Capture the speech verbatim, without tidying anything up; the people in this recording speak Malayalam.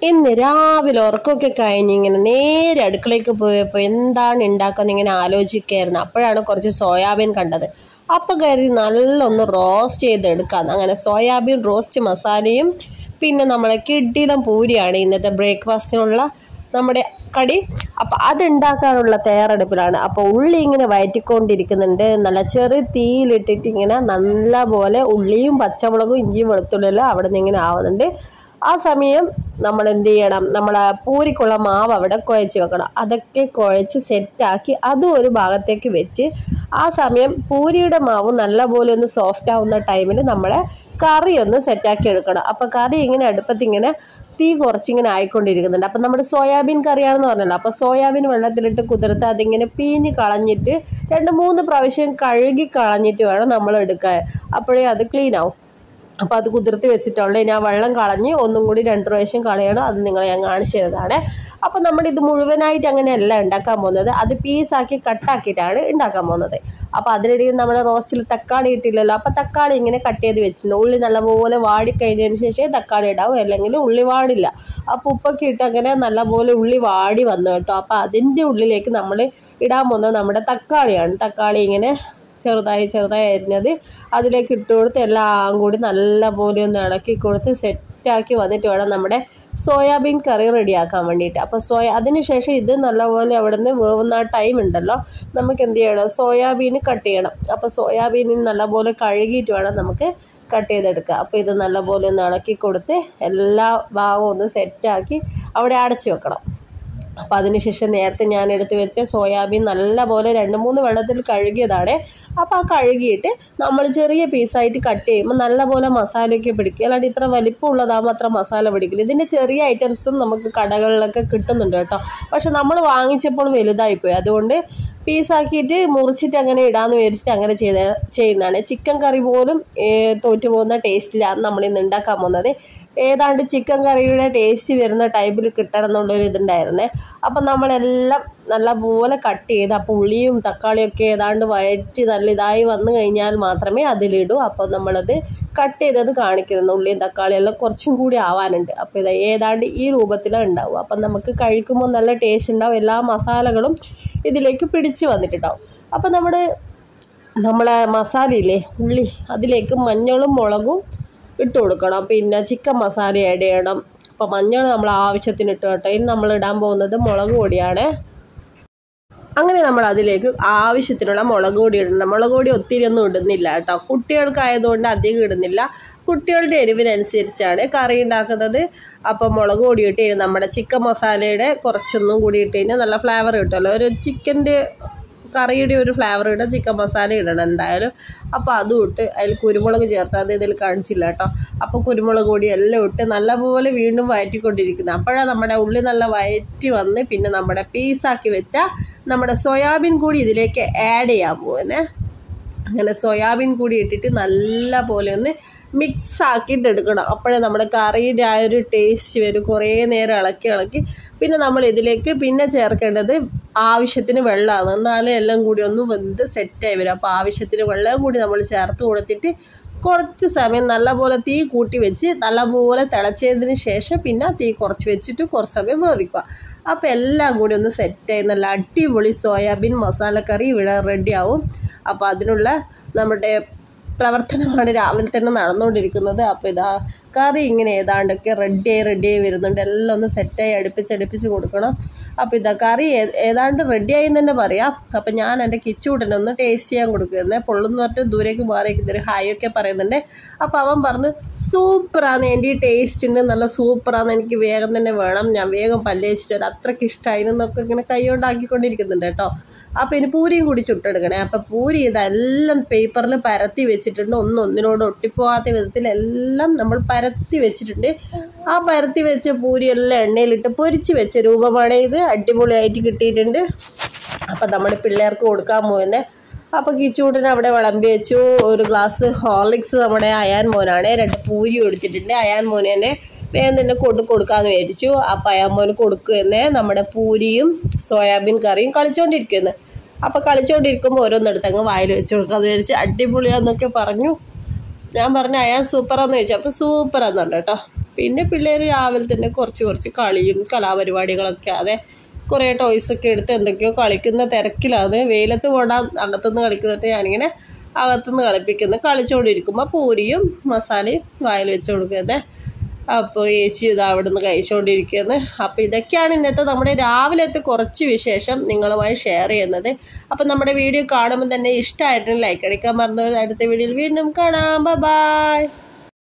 ഇന്ന് രാവിലെ ഉറക്കമൊക്കെ കഴിഞ്ഞ് ഇങ്ങനെ നേരെ അടുക്കളയ്ക്ക് പോയപ്പോൾ എന്താണ് ഉണ്ടാക്കുന്നത് ഇങ്ങനെ ആലോചിക്കുകയായിരുന്നു. അപ്പോഴാണ് കുറച്ച് സോയാബീൻ കണ്ടത്. അപ്പം കയറി നല്ലൊന്ന് റോസ്റ്റ് ചെയ്തെടുക്കാം. അങ്ങനെ സോയാബീൻ റോസ്റ്റ് മസാലയും പിന്നെ നമ്മളെ കിഡിലം പൂരിയാണ് ഇന്നത്തെ ബ്രേക്ക്ഫാസ്റ്റിനുള്ള നമ്മുടെ കടി. അപ്പം അതുണ്ടാക്കാനുള്ള തയ്യാറെടുപ്പിലാണ്. അപ്പോൾ ഉള്ളി ഇങ്ങനെ വയറ്റിക്കൊണ്ടിരിക്കുന്നുണ്ട്. നല്ല ചെറിയ തീയിലിട്ടിട്ട് ഇങ്ങനെ നല്ല പോലെ ഉള്ളിയും പച്ചമുളകും ഇഞ്ചിയും വെളുത്തുള്ളിയെല്ലാം അവിടെ നിന്ന് ഇങ്ങനെ ആവുന്നുണ്ട്. ആ സമയം നമ്മൾ എന്ത് ചെയ്യണം, നമ്മളെ പൂരിക്കുള്ള മാവ് അവിടെ കുഴച്ച് വെക്കണം. അതൊക്കെ കുഴച്ച് സെറ്റാക്കി അതും ഒരു ഭാഗത്തേക്ക് വെച്ച് ആ സമയം പൂരിയുടെ മാവ് നല്ലപോലെ ഒന്ന് സോഫ്റ്റ് ആവുന്ന ടൈമിൽ നമ്മളെ കറി ഒന്ന് സെറ്റാക്കി എടുക്കണം. അപ്പം കറി ഇങ്ങനെ അടുപ്പത്ത് ഇങ്ങനെ തീ കുറച്ചിങ്ങനെ ആയിക്കൊണ്ടിരിക്കുന്നുണ്ട്. അപ്പം നമ്മുടെ സോയാബീൻ കറിയാണെന്ന് പറഞ്ഞല്ലോ. അപ്പോൾ സോയാബീൻ വെള്ളത്തിലിട്ട് കുതിർത്ത് അതിങ്ങനെ പീഞ്ഞ് കളഞ്ഞിട്ട് രണ്ട് മൂന്ന് പ്രാവശ്യം കഴുകി കളഞ്ഞിട്ട് വേണം നമ്മൾ എടുക്കാൻ. അപ്പോഴേ അത് ക്ലീൻ ആവും. അപ്പോൾ അത് കുതിർത്തി വെച്ചിട്ടുള്ള ഞാൻ വെള്ളം കളഞ്ഞ് ഒന്നും കൂടി രണ്ട് പ്രാവശ്യം കളയണം. അത് നിങ്ങളെ ഞാൻ കാണിച്ചു തരുന്നതാണ്. അപ്പോൾ നമ്മൾ ഇത് മുഴുവനായിട്ട് അങ്ങനെയല്ല ഉണ്ടാക്കാൻ പോകുന്നത്, അത് പീസാക്കി കട്ടാക്കിയിട്ടാണ് ഉണ്ടാക്കാൻ പോകുന്നത്. അപ്പോൾ അതിനിടയിൽ നമ്മുടെ റോസ്റ്റിൽ തക്കാളി ഇട്ടില്ലല്ലോ. അപ്പോൾ തക്കാളി ഇങ്ങനെ കട്ട് ചെയ്ത് വെച്ചിട്ടുണ്ട്. ഉള്ളി നല്ലപോലെ വാടിക്കഴിഞ്ഞതിന് ശേഷം തക്കാളി ഇടാവും, അല്ലെങ്കിൽ ഉള്ളി വാടില്ല. അപ്പോൾ ഉപ്പൊക്കെ ഇട്ട് അങ്ങനെ നല്ലപോലെ ഉള്ളി വാടി വന്നു കേട്ടോ. അപ്പോൾ അതിൻ്റെ ഉള്ളിലേക്ക് നമ്മൾ ഇടാൻ പോകുന്നത് നമ്മുടെ തക്കാളിയാണ്. തക്കാളി ഇങ്ങനെ ചെറുതായി ചെറുതായി അരിഞ്ഞത് അതിലേക്ക് ഇട്ട് കൊടുത്ത് എല്ലാം കൂടി നല്ല പോലെ ഒന്ന് ഇളക്കി കൊടുത്ത് സെറ്റാക്കി വന്നിട്ട് വേണം നമ്മുടെ സോയാബീൻ കറി റെഡിയാക്കാൻ വേണ്ടിയിട്ട്. അപ്പോൾ സോയ അതിന് ശേഷം ഇത് നല്ലപോലെ അവിടെ നിന്ന് വേവുന്ന ടൈം ഉണ്ടല്ലോ, നമുക്ക് എന്ത് ചെയ്യണം, സോയാബീൻ കട്ട് ചെയ്യണം. അപ്പോൾ സോയാബീനിൽ നല്ലപോലെ കഴുകിയിട്ട് വേണം നമുക്ക് കട്ട് ചെയ്തെടുക്കുക. അപ്പോൾ ഇത് നല്ലപോലെ ഒന്ന് ഇളക്കി കൊടുത്ത് എല്ലാ ഭാഗവും ഒന്ന് സെറ്റാക്കി അവിടെ അടച്ചു വെക്കണം. അപ്പോൾ അതിനുശേഷം നേരത്തെ ഞാൻ എടുത്ത് വെച്ച സോയാബീൻ നല്ലപോലെ രണ്ട് മൂന്ന് വെള്ളത്തിൽ കഴുകിയതാണ്. അപ്പോൾ ആ കഴുകിയിട്ട് നമ്മൾ ചെറിയ പീസായിട്ട് കട്ട് ചെയ്യുമ്പോൾ നല്ലപോലെ മസാലയൊക്കെ പിടിക്കും. അല്ലാണ്ട് ഇത്ര വലിപ്പമുള്ളതാകുമ്പോൾ അത്ര മസാല പിടിക്കില്ല. ഇതിൻ്റെ ചെറിയ ഐറ്റംസും നമുക്ക് കടകളിലൊക്കെ കിട്ടുന്നുണ്ട് കേട്ടോ. പക്ഷെ നമ്മൾ വാങ്ങിച്ചപ്പോൾ വലുതായിപ്പോയി, അതുകൊണ്ട് പീസാക്കിയിട്ട് മുറിച്ചിട്ട് അങ്ങനെ ഇടാമെന്ന് വിചാരിച്ചിട്ട് അങ്ങനെ ചെയ്ത ചെയ്യുന്നതാണ്. ചിക്കൻ കറി പോലും തോറ്റു പോകുന്ന ടേസ്റ്റിലാണ് നമ്മളിന്ന് ഉണ്ടാക്കാൻ പോകുന്നത്. ഏതാണ്ട് ചിക്കൻ കറിയുടെ ടേസ്റ്റ് വരുന്ന ടൈപ്പിൽ കിട്ടണം എന്നുള്ളൊരു ഇതുണ്ടായിരുന്നേ. അപ്പം നമ്മളെല്ലാം നല്ലപോലെ കട്ട് ചെയ്ത് അപ്പോൾ ഉള്ളിയും തക്കാളിയൊക്കെ ഏതാണ്ട് വയറ്റി നല്ല ഇതായി വന്നു കഴിഞ്ഞാൽ മാത്രമേ അതിലിടൂ. അപ്പോൾ നമ്മളത് കട്ട് ചെയ്തത് കാണിക്കുന്നത് ഉള്ളിയും തക്കാളിയെല്ലാം കുറച്ചും കൂടി ആവാനുണ്ട്. അപ്പോൾ ഇത് ഏതാണ്ട് ഈ രൂപത്തിലാണ് ഉണ്ടാവും. അപ്പം നമുക്ക് കഴിക്കുമ്പോൾ നല്ല ടേസ്റ്റ് ഉണ്ടാവും. എല്ലാ മസാലകളും ഇതിലേക്ക് പിടിച്ച് വന്നിട്ടുണ്ടാവും. അപ്പോൾ നമ്മുടെ നമ്മളെ മസാലയില്ലേ ഉള്ളി, അതിലേക്ക് മഞ്ഞളും മുളകും ഇട്ട് കൊടുക്കണം. പിന്നെ ചിക്കൻ മസാല ആഡ് ചെയ്യണം. അപ്പോൾ മഞ്ഞൾ നമ്മൾ ആവശ്യത്തിന് ഇട്ട് കേട്ടോ. ഇനി നമ്മൾ ഇടാൻ പോകുന്നത് മുളക് പൊടിയാണ്. അങ്ങനെ നമ്മൾ അതിലേക്ക് ആവശ്യത്തിനുള്ള മുളക് പൊടി ഇടണം. മുളക് പൊടി ഒത്തിരി ഒന്നും ഇടുന്നില്ല കേട്ടോ, കുട്ടികൾക്കായതുകൊണ്ട് അധികം ഇടുന്നില്ല. കുട്ടികളുടെ എരിവിനനുസരിച്ചാണ് കറി ഉണ്ടാക്കുന്നത്. അപ്പോൾ മുളക് പൊടി ഇട്ട് കഴിഞ്ഞാൽ നമ്മുടെ ചിക്കൻ മസാലയുടെ കുറച്ചൊന്നും കൂടി ഇട്ട് കഴിഞ്ഞാൽ നല്ല ഫ്ലേവർ കിട്ടുമല്ലോ. ഒരു ചിക്കൻ്റെ കറിയുടെ ഒരു ഫ്ലേവർ ഇടാൻ ചിക്കൻ മസാല ഇടണം എന്തായാലും. അപ്പോൾ അതും ഇട്ട് അതിൽ കുരുമുളക് ചേർത്ത്, അത് ഇതിൽ കാണിച്ചില്ല കേട്ടോ. അപ്പോൾ കുരുമുളക് പൊടി എല്ലാം ഇട്ട് നല്ലപോലെ വീണ്ടും വഴറ്റിക്കൊണ്ടിരിക്കുന്നത്. അപ്പോഴാണ് നമ്മുടെ ഉള്ളി നല്ല വഴറ്റി വന്ന് പിന്നെ നമ്മുടെ പീസാക്കി വെച്ച നമ്മുടെ സോയാബീൻ കൂടി ഇതിലേക്ക് ആഡ് ചെയ്യാൻ പോകുന്നേ. അങ്ങനെ സോയാബീൻ കൂടി ഇട്ടിട്ട് നല്ല പോലെ ഒന്ന് മിക്സ് ആക്കിയിട്ട് എടുക്കണം. അപ്പോഴേ നമ്മുടെ കറിയുടെ ആ ഒരു ടേസ്റ്റ് വരും. കുറേ നേരം ഇളക്കി ഇളക്കി പിന്നെ നമ്മൾ ഇതിലേക്ക് പിന്നെ ചേർക്കേണ്ടത് ആവശ്യത്തിന് വെള്ളമാണ്. എന്നാലും എല്ലാം കൂടി ഒന്ന് വെന്ത് സെറ്റായി വരും. അപ്പോൾ ആവശ്യത്തിന് വെള്ളം കൂടി നമ്മൾ ചേർത്ത് കൊടുത്തിട്ട് കുറച്ച് സമയം നല്ലപോലെ തീ കൂട്ടി വെച്ച് നല്ലപോലെ തിളച്ചതിന് ശേഷം പിന്നെ തീ കുറച്ച് വെച്ചിട്ട് കുറച്ച് സമയം വേവിക്കുക. അപ്പോൾ എല്ലാം കൂടി ഒന്ന് സെറ്റായി നല്ല അടിപൊളി സോയാബീൻ മസാലക്കറി ഇവിടെ റെഡിയാവും. അപ്പോൾ അതിനുള്ള നമ്മുടെ പ്രവർത്തനമാണ് രാവിലെ തന്നെ നടന്നുകൊണ്ടിരിക്കുന്നത്. അപ്പോൾ ഇതാ കറി ഇങ്ങനെ ഏതാണ്ടൊക്കെ റെഡിയായി റെഡിയായി വരുന്നുണ്ട്. എല്ലാം ഒന്ന് സെറ്റായി അടുപ്പിച്ച് അടുപ്പിച്ച് കൊടുക്കണം. അപ്പോൾ ഇതാ കറി ഏതാണ്ട് റെഡിയായി എന്ന് തന്നെ പറയാം. അപ്പം ഞാൻ എൻ്റെ കിച്ചൂട്ടനെ ഒന്ന് ടേസ്റ്റ് ചെയ്യാൻ കൊടുക്കുന്നത്. പൊള്ളുന്ന് പറഞ്ഞിട്ട് ദൂരേക്ക് മാറിയേക്ക് ഇതൊരു ഹായ് ഒക്കെ പറയുന്നുണ്ട്. അപ്പോൾ അവൻ പറഞ്ഞ് സൂപ്പറാണ്, എൻ്റെ ഈ ടേസ്റ്റ് ഉണ്ട്, നല്ല സൂപ്പറാണ്, എനിക്ക് വേഗം തന്നെ വേണം, ഞാൻ വേഗം പല്ല് വെച്ചിട്ട് വരാം, അത്രയ്ക്ക് ഇഷ്ടമായി എന്നൊക്കെ ഇങ്ങനെ കൈ കൊണ്ടാക്കിക്കൊണ്ടിരിക്കുന്നുണ്ട് കേട്ടോ. അപ്പോൾ ഇനി പൂരിയും കൂടി ചുട്ടെടുക്കണേ. അപ്പോൾ പൂരി ഇതെല്ലാം പേപ്പറിൽ പരത്തി വെച്ചിട്ടുണ്ട്. ഒന്നും ഒന്നിനോട് ഒട്ടിപ്പോകാത്ത വിധത്തിൽ എല്ലാം നമ്മൾ പരത്തി വെച്ചിട്ടുണ്ട്. ആ പരത്തി വെച്ച പൂരിയെല്ലാം എണ്ണയിലിട്ട് പൊരിച്ച് വെച്ച രൂപമാണ് ഇത്. അടിപൊളിയായിട്ട് കിട്ടിയിട്ടുണ്ട്. അപ്പം നമ്മുടെ പിള്ളേർക്ക് കൊടുക്കാൻ പോകുന്നത്. അപ്പോൾ കിച്ചൂട്ടിന് അവിടെ വിളമ്പി വെച്ചു. ഒരു ഗ്ലാസ് ഹോർലിക്സ് നമ്മുടെ അയാൻ മോനാണ്. രണ്ട് പൂരി കൊടുത്തിട്ടുണ്ട്. അയാൻ മോന് തന്നെ വേഗം തന്നെ കൊണ്ട് കൊടുക്കാമെന്ന് വിചാരിച്ചു. അപ്പോൾ അയാൻ മോന് കൊടുക്കുക തന്നെ നമ്മുടെ പൂരിയും സോയാബീൻ കറിയും കളിച്ചുകൊണ്ടിരിക്കുന്നു. അപ്പോൾ കളിച്ചുകൊണ്ടിരിക്കുമ്പോൾ ഓരോന്നെടുത്തങ്ങ് വായിൽ വെച്ച് കൊടുക്കാമെന്ന് വിചാരിച്ച്. അടിപൊളിയാന്നൊക്കെ പറഞ്ഞു. ഞാൻ പറഞ്ഞു അയാൾ സൂപ്പറാന്ന് ചോദിച്ചു. അപ്പോൾ സൂപ്പറാന്ന് പറഞ്ഞു കേട്ടോ. പിന്നെ പിള്ളേർ രാവിലെ തന്നെ കുറച്ച് കുറച്ച് കളിയും കലാപരിപാടികളൊക്കെ അതെ കുറേ ടോയ്സൊക്കെ എടുത്ത് എന്തൊക്കെയോ കളിക്കുന്ന തിരക്കിലാണ്. വെയിലത്ത് പോടാൻ അകത്തുനിന്ന് കളിക്കുന്നിട്ട് ഞാനിങ്ങനെ അകത്തുനിന്ന് കളിപ്പിക്കുന്നു. കളിച്ചുകൊണ്ടിരിക്കുമ്പോൾ പൂരിയും മസാലയും വായിൽ വെച്ച് കൊടുക്കുന്നത്. അപ്പോൾ ചേച്ചി ഇത് അവിടെ നിന്ന് കഴിച്ചുകൊണ്ടിരിക്കുന്നത്. അപ്പോൾ ഇതൊക്കെയാണ് ഇന്നത്തെ നമ്മുടെ രാവിലത്തെ കുറച്ച് വിശേഷം നിങ്ങളുമായി ഷെയർ ചെയ്യുന്നത്. അപ്പം നമ്മുടെ വീഡിയോ കാണുമ്പോൾ തന്നെ ഇഷ്ടമായിട്ടുണ്ടെങ്കിൽ ലൈക്ക് അടിക്കാൻ മറന്നു. അടുത്ത വീഡിയോയിൽ വീണ്ടും കാണാം. ബൈ.